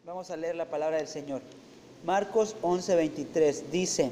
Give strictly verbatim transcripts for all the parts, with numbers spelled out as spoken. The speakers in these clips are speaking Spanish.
Vamos a leer la palabra del Señor. Marcos once veintitrés dice: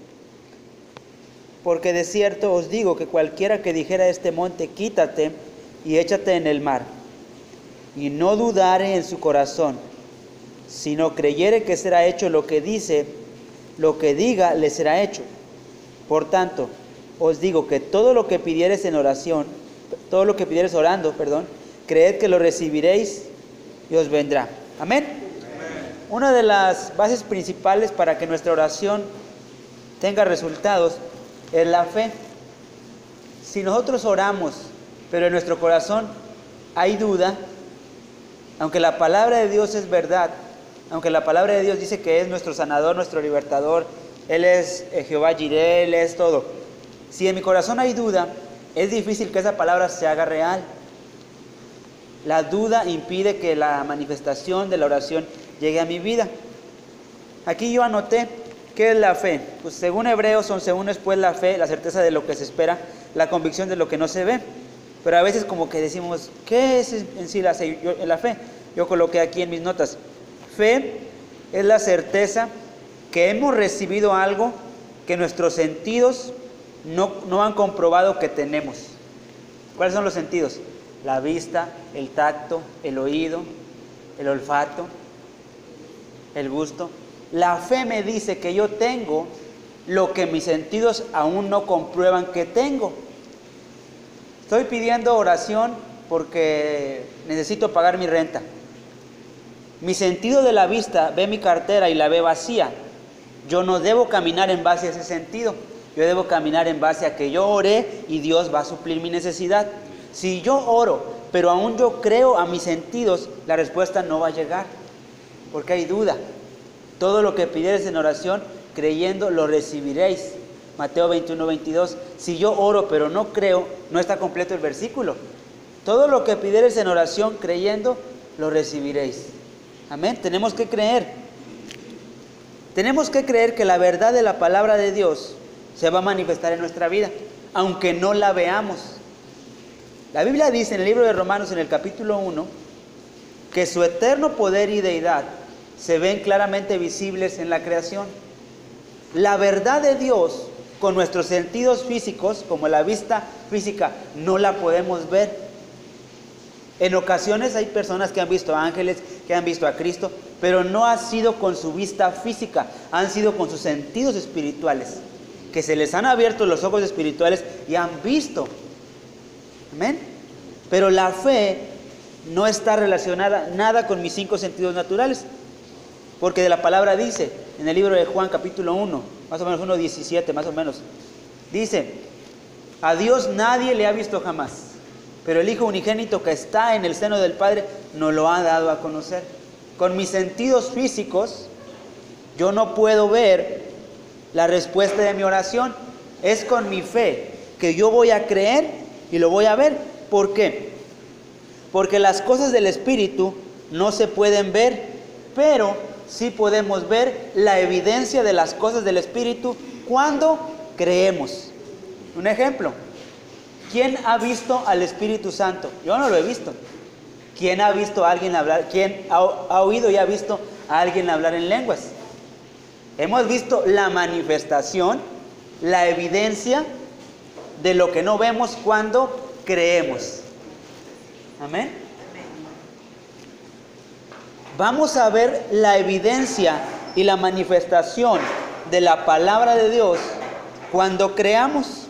porque de cierto os digo que cualquiera que dijera a este monte, quítate y échate en el mar, y no dudare en su corazón, sino creyere que será hecho lo que dice, lo que diga le será hecho. Por tanto, os digo que todo lo que pidiereis en oración, todo lo que pidiereis orando, perdón, creed que lo recibiréis y os vendrá. Amén. Una de las bases principales para que nuestra oración tenga resultados es la fe. Si nosotros oramos, pero en nuestro corazón hay duda, aunque la palabra de Dios es verdad, aunque la palabra de Dios dice que es nuestro sanador, nuestro libertador, Él es Jehová Jireh, Él es todo. Si en mi corazón hay duda, es difícil que esa palabra se haga real. La duda impide que la manifestación de la oración llegue a mi vida. Aquí yo anoté, ¿qué es la fe? Pues según Hebreos once uno es pues la fe, la certeza de lo que se espera, la convicción de lo que no se ve. Pero a veces como que decimos, ¿qué es en sí la, yo, la fe? Yo coloqué aquí en mis notas, fe es la certeza que hemos recibido algo que nuestros sentidos no, no han comprobado que tenemos. ¿Cuáles son los sentidos? La vista, el tacto, el oído, el olfato, el gusto. La fe me dice que yo tengo lo que mis sentidos aún no comprueban que tengo. Estoy pidiendo oración porque necesito pagar mi renta. Mi sentido de la vista ve mi cartera y la ve vacía. Yo no debo caminar en base a ese sentido. Yo debo caminar en base a que yo oré y Dios va a suplir mi necesidad. Si yo oro, pero aún yo creo a mis sentidos, la respuesta no va a llegar, porque hay duda. Todo lo que pidiereis en oración, creyendo, lo recibiréis. Mateo veintiuno veintidós. Si yo oro, pero no creo, no está completo el versículo. Todo lo que pidiereis en oración, creyendo, lo recibiréis. Amén. Tenemos que creer. Tenemos que creer que la verdad de la palabra de Dios se va a manifestar en nuestra vida, aunque no la veamos. La Biblia dice en el libro de Romanos, en el capítulo uno, que su eterno poder y deidad se ven claramente visibles en la creación. La verdad de Dios, con nuestros sentidos físicos, como la vista física, no la podemos ver. En ocasiones hay personas que han visto ángeles, que han visto a Cristo, pero no ha sido con su vista física, han sido con sus sentidos espirituales, que se les han abierto los ojos espirituales y han visto. Amén. Pero la fe no está relacionada nada con mis cinco sentidos naturales, porque de la palabra dice en el libro de Juan capítulo uno, más o menos uno diecisiete, más o menos, dice: a Dios nadie le ha visto jamás, pero el Hijo unigénito que está en el seno del Padre nos lo ha dado a conocer. Con mis sentidos físicos yo no puedo ver la respuesta de mi oración. Es con mi fe que yo voy a creer y lo voy a ver. ¿Por qué? Porque las cosas del Espíritu no se pueden ver, pero sí podemos ver la evidencia de las cosas del Espíritu cuando creemos. Un ejemplo: ¿quién ha visto al Espíritu Santo? Yo no lo he visto. ¿Quién ha visto a alguien hablar? ¿Quién ha, ha oído y ha visto a alguien hablar en lenguas? Hemos visto la manifestación, la evidencia de lo que no vemos cuando creemos. Amén. Vamos a ver la evidencia y la manifestación de la palabra de Dios cuando creamos.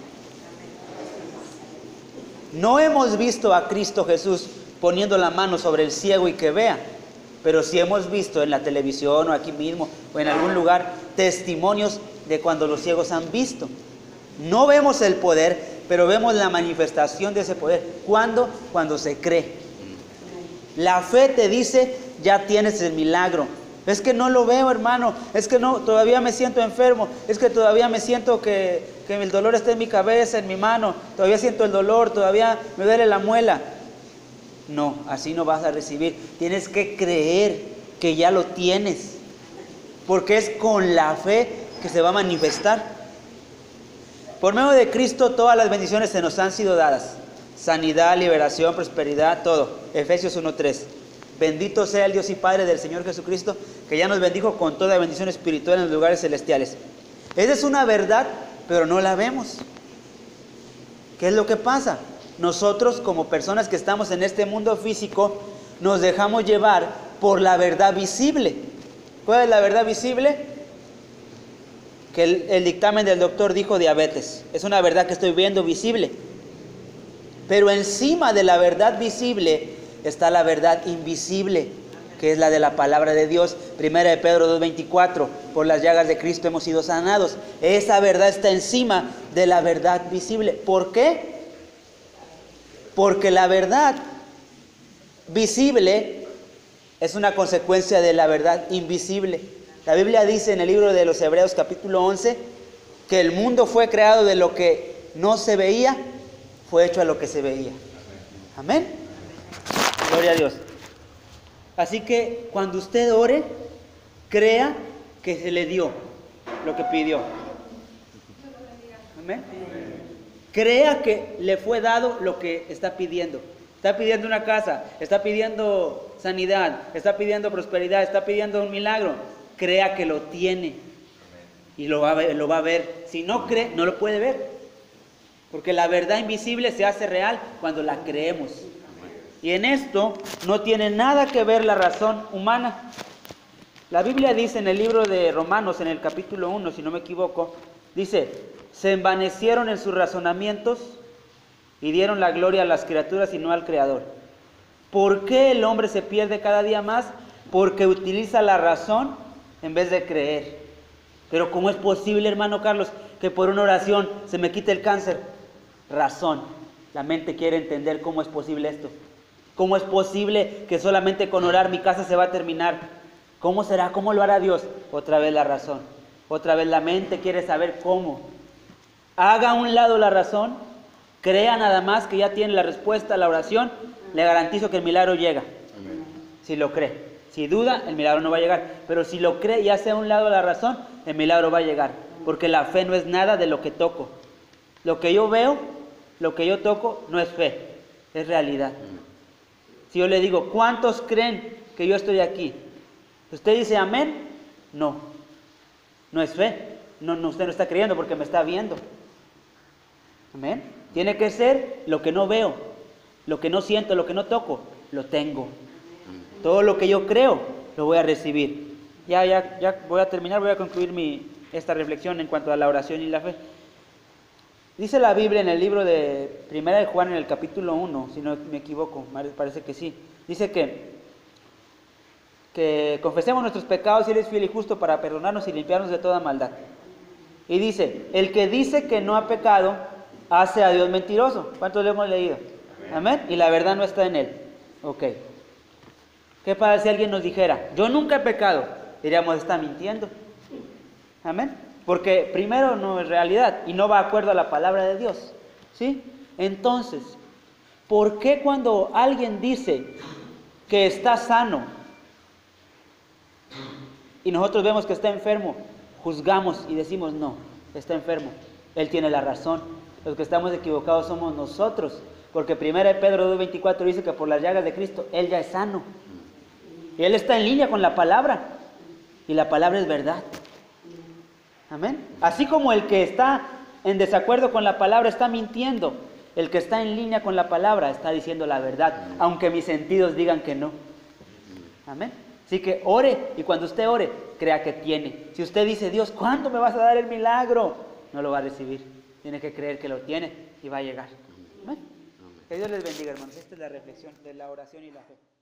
No hemos visto a Cristo Jesús poniendo la mano sobre el ciego y que vea, pero sí hemos visto en la televisión o aquí mismo o en algún lugar testimonios de cuando los ciegos han visto. No vemos el poder, pero vemos la manifestación de ese poder. ¿Cuándo? Cuando se cree. La fe te dice: ya tienes el milagro. Es que no lo veo, hermano. Es que no, todavía me siento enfermo. Es que todavía me siento que, que el dolor está en mi cabeza, en mi mano. Todavía siento el dolor, todavía me duele la muela. No, así no vas a recibir. Tienes que creer que ya lo tienes, porque es con la fe que se va a manifestar. Por medio de Cristo todas las bendiciones se nos han sido dadas: sanidad, liberación, prosperidad, todo. Efesios uno tres. Bendito sea el Dios y Padre del Señor Jesucristo, que ya nos bendijo con toda bendición espiritual en los lugares celestiales. Esa es una verdad, pero no la vemos. ¿Qué es lo que pasa? Nosotros, como personas que estamos en este mundo físico, nos dejamos llevar por la verdad visible. ¿Cuál es la verdad visible? Que el, el dictamen del doctor dijo diabetes. Es una verdad que estoy viendo visible. Pero encima de la verdad visible está la verdad invisible, que es la de la palabra de Dios. Primera de Pedro dos veinticuatro, por las llagas de Cristo hemos sido sanados. Esa verdad está encima de la verdad visible. ¿Por qué? Porque la verdad visible es una consecuencia de la verdad invisible. La Biblia dice en el libro de los Hebreos capítulo once que el mundo fue creado de lo que no se veía, fue hecho a lo que se veía. Amén. Gloria a Dios. Así que cuando usted ore, crea que se le dio lo que pidió. Amén. Crea que le fue dado lo que está pidiendo. Está pidiendo una casa, está pidiendo sanidad, está pidiendo prosperidad, está pidiendo un milagro. Crea que lo tiene y lo va a ver, lo va a ver. Si no cree, no lo puede ver. Porque la verdad invisible se hace real cuando la creemos. Y en esto no tiene nada que ver la razón humana. La Biblia dice en el libro de Romanos, en el capítulo uno, si no me equivoco, dice: se envanecieron en sus razonamientos y dieron la gloria a las criaturas y no al Creador. ¿Por qué el hombre se pierde cada día más? Porque utiliza la razón en vez de creer. Pero ¿cómo es posible, hermano Carlos, que por una oración se me quite el cáncer? Razón. La mente quiere entender cómo es posible esto. ¿Cómo es posible que solamente con orar mi casa se va a terminar? ¿Cómo será? ¿Cómo lo hará Dios? Otra vez la razón. Otra vez la mente quiere saber cómo. Haga a un lado la razón, crea nada más que ya tiene la respuesta a la oración, le garantizo que el milagro llega. Amén. Si lo cree. Si duda, el milagro no va a llegar. Pero si lo cree y hace a un lado la razón, el milagro va a llegar. Porque la fe no es nada de lo que toco. Lo que yo veo, lo que yo toco, no es fe, es realidad. Si yo le digo, ¿cuántos creen que yo estoy aquí? ¿Usted dice amén? No. No es fe. No, no, usted no está creyendo porque me está viendo. Amén. Tiene que ser lo que no veo, lo que no siento, lo que no toco, lo tengo. Todo lo que yo creo, lo voy a recibir. Ya, ya, ya voy a terminar, voy a concluir mi, esta reflexión en cuanto a la oración y la fe. Dice la Biblia en el libro de Primera de Juan, en el capítulo uno, si no me equivoco, parece que sí. Dice que, que confesemos nuestros pecados y Él es fiel y justo para perdonarnos y limpiarnos de toda maldad. Y dice, el que dice que no ha pecado, hace a Dios mentiroso. ¿Cuántos lo hemos leído? Amén. Y la verdad no está en Él. Ok. ¿Qué pasa si alguien nos dijera, yo nunca he pecado? Diríamos, está mintiendo. Amén. Porque primero no es realidad y no va de acuerdo a la palabra de Dios. ¿Sí? Entonces, ¿por qué cuando alguien dice que está sano y nosotros vemos que está enfermo, juzgamos y decimos no, está enfermo? Él tiene la razón. Los que estamos equivocados somos nosotros. Porque primera de Pedro dos veinticuatro dice que por las llagas de Cristo, Él ya es sano. Y Él está en línea con la palabra. Y la palabra es verdad. Amén. Así como el que está en desacuerdo con la palabra está mintiendo, el que está en línea con la palabra está diciendo la verdad, aunque mis sentidos digan que no. Amén. Así que ore, y cuando usted ore, crea que tiene. Si usted dice, Dios, ¿cuándo me vas a dar el milagro? No lo va a recibir. Tiene que creer que lo tiene y va a llegar. Amén. Que Dios les bendiga, hermanos. Esta es la reflexión de la oración y la fe.